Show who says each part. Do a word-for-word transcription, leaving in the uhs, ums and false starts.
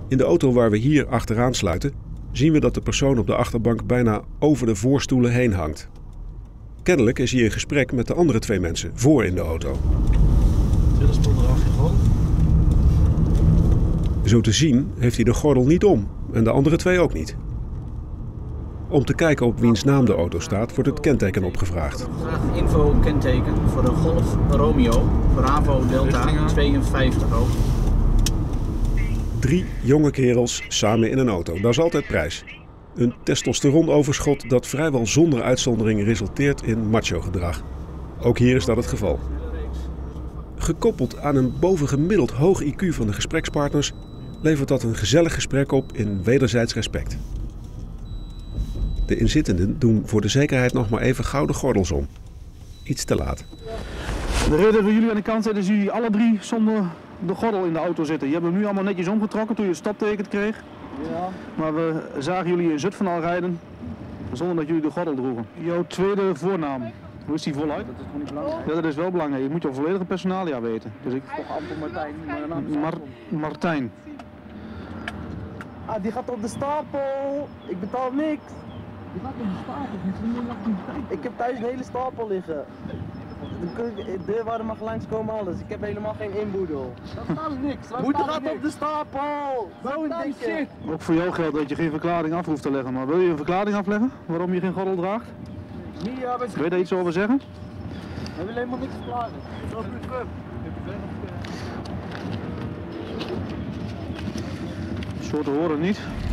Speaker 1: In de auto waar we hier achteraan sluiten, zien we dat de persoon op de achterbank bijna over de voorstoelen heen hangt. Kennelijk is hij in gesprek met de andere twee mensen voor in de auto. Zo te zien heeft hij de gordel niet om en de andere twee ook niet. Om te kijken op wiens naam de auto staat, wordt het kenteken opgevraagd.
Speaker 2: Graag een info-kenteken voor de Golf Romeo, Bravo Delta tweeënvijftig ook.
Speaker 1: Drie jonge kerels samen in een auto, dat is altijd prijs. Een testosteronoverschot dat vrijwel zonder uitzondering resulteert in macho-gedrag. Ook hier is dat het geval. Gekoppeld aan een bovengemiddeld hoog I Q van de gesprekspartners levert dat een gezellig gesprek op in wederzijds respect. De inzittenden doen voor de zekerheid nog maar even gouden gordels om. Iets te laat.
Speaker 3: De reden dat we jullie aan de kant zetten is jullie alle drie zonder de gordel in de auto zitten. Je hebt hem nu allemaal netjes omgetrokken toen je het stopteken kreeg. Ja. Maar we zagen jullie in Zutphen al rijden zonder dat jullie de gordel droegen. Jouw tweede voornaam, hoe is die voluit? Dat is toch niet belangrijk? Ja, dat is wel belangrijk. Je moet jouw volledige personalia weten. Dus ik...
Speaker 4: Toch Anton Martijn, mijn naam is
Speaker 3: Mar Martijn.
Speaker 4: Ah, die gaat op de stapel. Ik betaal niks.
Speaker 5: Je gaat op de stapel, niet zo'n activiteit.
Speaker 4: Ik heb thuis een hele stapel liggen. De deurwaarde mag langskomen, alles. Ik heb helemaal geen inboedel.
Speaker 5: Dat staat niks.
Speaker 4: Moeder gaat op de stapel! Zo een dingetje.
Speaker 3: Ook voor jou geldt dat je geen verklaring af hoeft te leggen. Maar wil je een verklaring afleggen waarom je geen gordel draagt?
Speaker 4: Nee, ja,
Speaker 3: Wil je daar iets over zeggen?
Speaker 4: We willen helemaal niks verklaren. Zo is het club.
Speaker 3: Zo te horen niet.